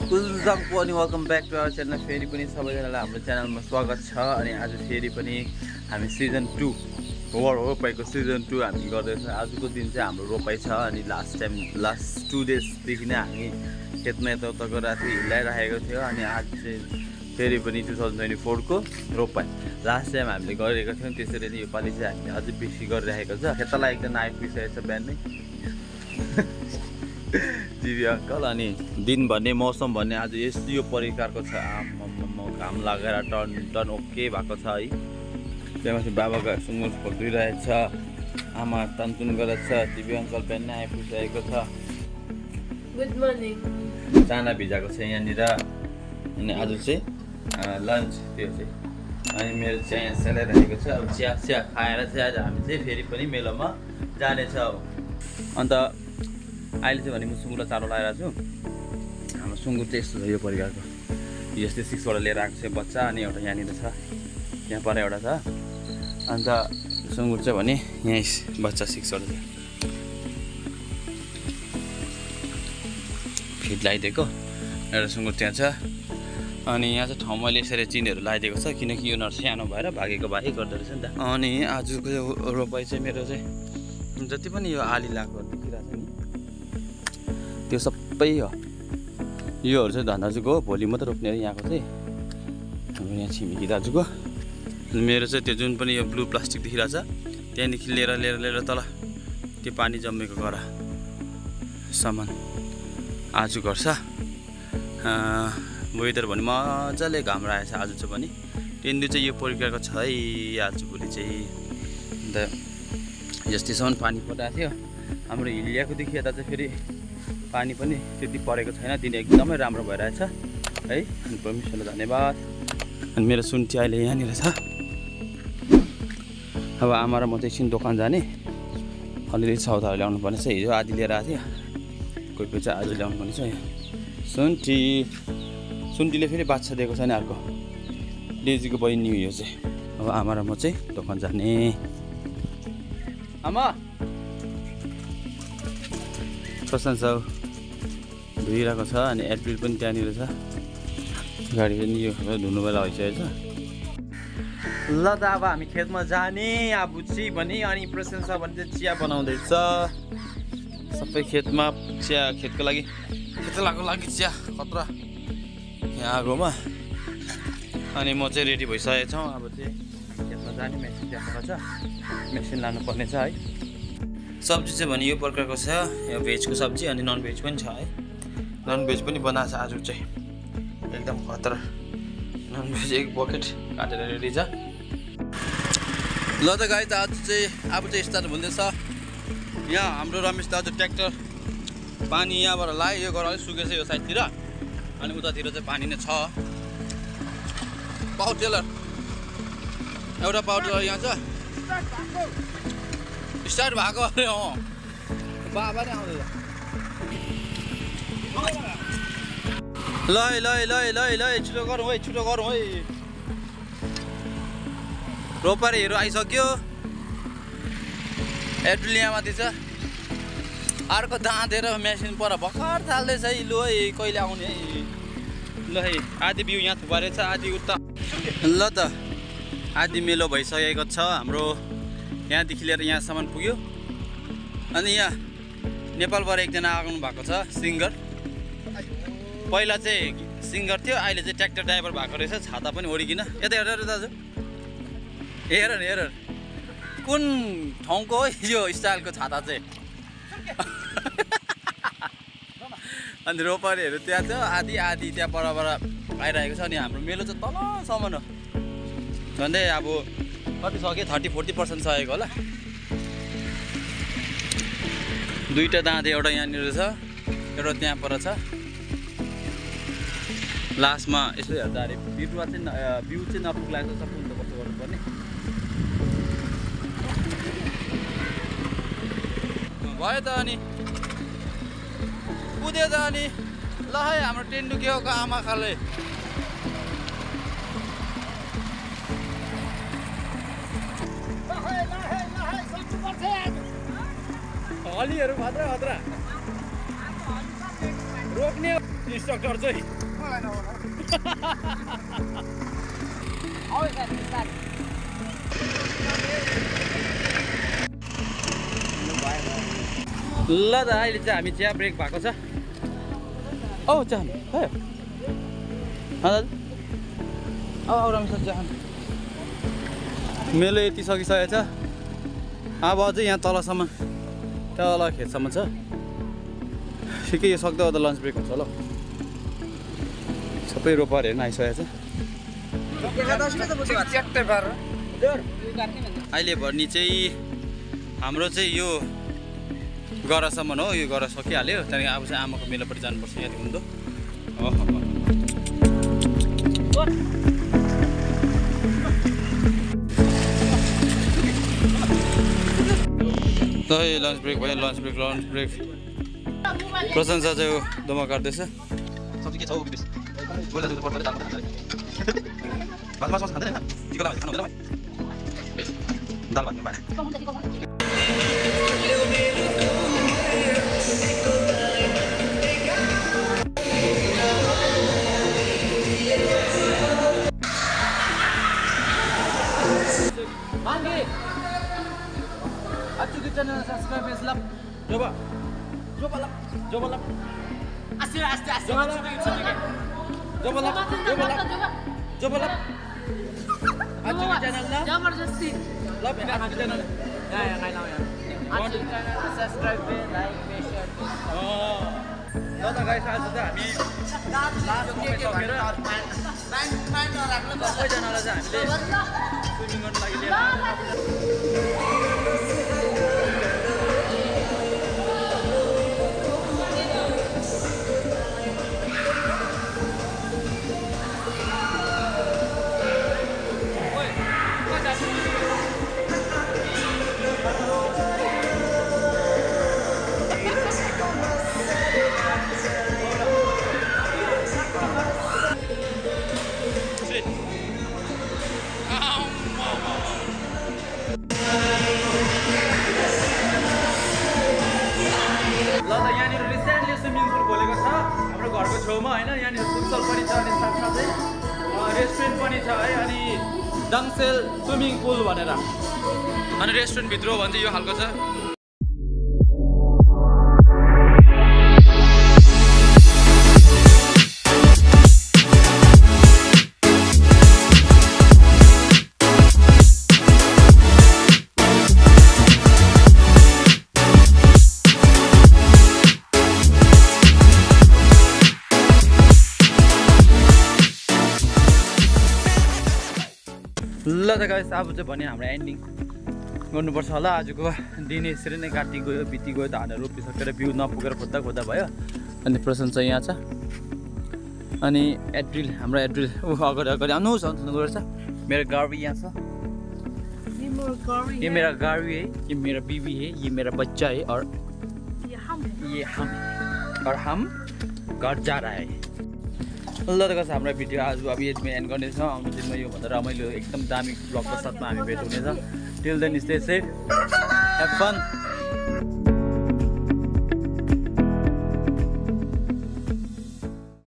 अनि welcome back to our channel. फेरि पनि सबैजनालाई हाम्रो च्यानलमा स्वागत छ। अनि आज फेरि पनि हामी सिजन 2 रोपाइको सिजन 2 हामी गर्दैछौँ। आजको दिन चाहिँ हाम्रो रोपाइ छ। अनि लास्ट 2 डेजदेखि नै हामी खेतमा यताउता गरेर हिँडाइराखेको थियो। अनि आज चाहिँ फेरि पनि 2024 को रोपाइ लास्ट टाइम हामीले गरेको थियौँ। त्यसरी नै योपालि चाहिँ हामीले अझै बेसी गरिरहेको छ। खेतलाई एकजना आइपुगिसकेको छ बिहानै जीवी अङ्कल। अनि दिन भन्ने मौसम भन्ने आज यो परिकारको छ। घाम लागेर टन ओके भएको छ है। त्यहाँपछि बाबाको सुँगुर खोलिरहेको छ, आमा तनतुन गरेको छ, जीवी अङ्कल बिहानै आइपुगिसकेको छ। Good morning. चाना भिजाएको छ यहाँनिर। अनि आज चाहिँ लन्च त्यो चाहिँ। अनि मेरो चिया यहाँ सेलाइरहेको छ। अब चिया खाएर चाहिँ आज हामी चाहिँ फेरि पनि मेलोमा जानेछौँ। अन्त अहिले चाहिँ भने म सुँगुरलाई चारो लगाइरहेको छु। हाम्रो सुँगुर चाहिँ यस्तो छ यो परिकारको। यस्तै 6वटा लिएर आएको छ बच्चा। अनि एउटा यहाँनिर छ, यहाँ पर एउटा छ। अन्त सुँगुर चाहिँ भने यहीँ बच्चा 6वटा छ। फिड लगाइदिएको एउटा सुँगुर त्यहाँ छ। अनि यहाँ चाहिँ ठाउँ मैले यसरी चिनहरू लगाइदिएको छ, किनकि यो सानो भएर भागेको भागै गर्दो रहेछ नि त। अनि आजको यो रोपाइ चाहिँ मेरो चाहिँ जति पनि यो आली लगाएको देखिरहेको छ नि, त्यो सबै हो। योहरू चाहिँ धन दाजुको हो, भोलि मात्रै रोप्ने अरे यहाँको चाहिँ। हाम्रो यहाँ छिमेकी दाजुको। मेरो चाहिँ त्यो जुन पनि यो ब्लू प्लास्टिक देखिरहेको छ, त्यहाँदेखि लिएर तल त्यो पानी जमेको गरा सामान आज गर्छ। वेदर भने मजाले घाम रहेछ आज चाहिँ पनि। टेन्डु चाहिँ यो परिकारको छ है आज भोलि चाहिँ। अन्त जतिसम्म पानी परिरहेको थियो हाम्रो हिलियाकोदेखि यता चाहिँ फेरि पानी पनि त्यति परेको छैन। दिन एकदमै राम्रो भइरहेछ है। अनि परमेश्वरलाई धन्यवाद। अनि मेरो सुन्टी अहिले यहाँनिर छ। अब आमा र म चाहिँ एकछिन दोकान जाने, अलिअलि सौदाहरू ल्याउनु पर्ने छ। हिजो आधी लिएर आएको थियो, कोही चाहिँ आज ल्याउनु पर्ने छ। सुन्टीले फेरि बाछा दिएको छ नि अर्को, डेजीको बहिनी यो चाहिँ। अब आमा र म चाहिँ दोकान जाने। आमा प्रशंसा हो धुइरहेको छ। अनि एप्रिल पनि त्यहाँनिर छ, गाडी पनि यो धुनु बेला भइसकेको छ। ल त अब हामी खेतमा जाने। अब बुच्ची भने अनि प्रशंसा भने चाहिँ चिया बनाउँदैछ सबै खेतमा। खेतको लागि चिया खतरा यहाँ आगोमा। अनि म चाहिँ रेडी भइसकेको छु। अब चाहिँ खेतमा जाने। मेसिन त्यहाँबाट छ, मेसिन लानुपर्ने छ है। सब्जी चाहिँ भने यो प्रकारको छ, यो भेजको सब्जी। अनि नन भेज पनि छ है। नन भेज पनि बनाएको छ आज चाहिँ एकदम खतरा। नन भेज 1 बकेट काटेर रेडी छ। ल त गाई त आज चाहिँ स्टार्ट हुँदैछ। यहाँ हाम्रो रमेश दाजु ट्र्याक्टर पानी यहाँबाट लायो। यो घर अलिक सुकेछ यो साइडतिर, अनि उतातिर चाहिँ पानी नै छ। पावर टेलर एउटा पावर टेलर यहाँ छ, स्टार्ट भएको अरे। बाबा नै आउँदैछ। ल छिटो गरौँ है। रोपारीहरू आइसक्यो। एप्रिल यहाँ माथि छ। अर्को दाँतेर मेसिन पर भर्खर थाल्दैछ है। लु है कहिले आउने है। ल है आधी बिउ यहाँ थुपारेछ, आधी उता। ल त आधी मेलो भइसकेको छ हाम्रो। यहाँदेखि लिएर यहाँसम्म पुग्यो। अनि यहाँ नेपालबाट एकजना आउनु भएको छ सिङ्गर। पहिला चाहिँ सिङ्गर थियो, अहिले चाहिँ ट्र्याक्टर ड्राइभर भएको रहेछ। छाता पनि ओढिकन। यता हेर दाजु, हेर कुन ठाउँको हो यो स्टाइलको छाता चाहिँ। अनि रोपारीहरू त्यहाँ छ, आधी त्यहाँ बराबर आइरहेको छ। अनि हाम्रो मेलो चाहिँ तलसम्म हो। झन्डै अब कति सक्यो, 30-40% सकेको होला। 2टा दाँते, एउटा यहाँनिर छ, एउटा त्यहाँ पर छ। लास्टमा यसो हेर्दाखेरि बिउ चाहिँ नपुग्ला जस्तो छ। पुग्नु कस्तो गर्नुपर्ने भयो त। अनि कुद्यो त। अनि ल है हाम्रो टेन्डु के हो आमा खाले। हलीहरू खतरा रोक्ने इन्स्ट्रक्टर चाहिँ ल त अहिले चाहिँ हामी चिया ब्रेक भएको छ औ चिया राम्रो छ चिया मेलो यति सकिसकेको छ अब अझै यहाँ तलसम्म तल खेतसम्म छ ठिकै यो सक्दा त लन्च ब्रेक हुन्छ होला सबै रोपरहरू पनि आइसकेको छ अहिले भर्नी चाहिँ हाम्रो चाहिँ यो गरासम्म हो यो गरा सकिहाल्यो त्यहाँदेखि अब चाहिँ आमाको मेलोपट्टि जानुपर्छ यहाँदेखि हुँदो लन्च ब्रेक भयो लन्च ब्रेक प्रशंसा चाहिँ दोमा काट्दैछ सब्जी के छ दाल भात पाए Acu channel subscribe lap. Coba. Lap. Asyik. Coba lap. Acu channel lap. Jabardasti. Lap acu channel. Ya, kayak ya. Acu channel subscribe, like, share. Oh. ल त गाइस आज चाहिँ हामी लास्ट समय सकेर सबैजनालाई चाहिँ हामीले स्विमिङ गर्नु लागि लिएर घरको छेउमा हैन यहाँनिर फुटसल पनि छ अनि साथसाथै रेस्टुरेन्ट पनि छ है अनि डङसेल स्विमिङ पुल भनेर अनि रेस्टुरेन्ट भित्र हो भने चाहिँ यो खालको छ ल त गाइस अब चाहिँ भने हाम्रो एन्डिङ गर्नुपर्छ होला आजको दिन यसरी नै काटी गयो बिति गयो धानहरू रोपिसकेर बिउ नपुगेर खोज्दा भयो अनि प्रशंसा यहाँ छ अनि एप्रिल हाम्रो एप्रिल अगाडि आउनुहोस् गर्छ मेरो गाडी यहाँ छ ये मेरा गाड़ी है ये मेरा बीवी है ये मेरा बच्चा है और ये हम और हम घर जा रहा है ल त गाइस हाम्रो भिडियो आज अब यसमा एन्ड गर्नेछौँ आउने दिनमा योभन्दा रमाइलो एकदम दामी ब्लगको साथमा हामी भेट हुनेछ till then stay safe have fun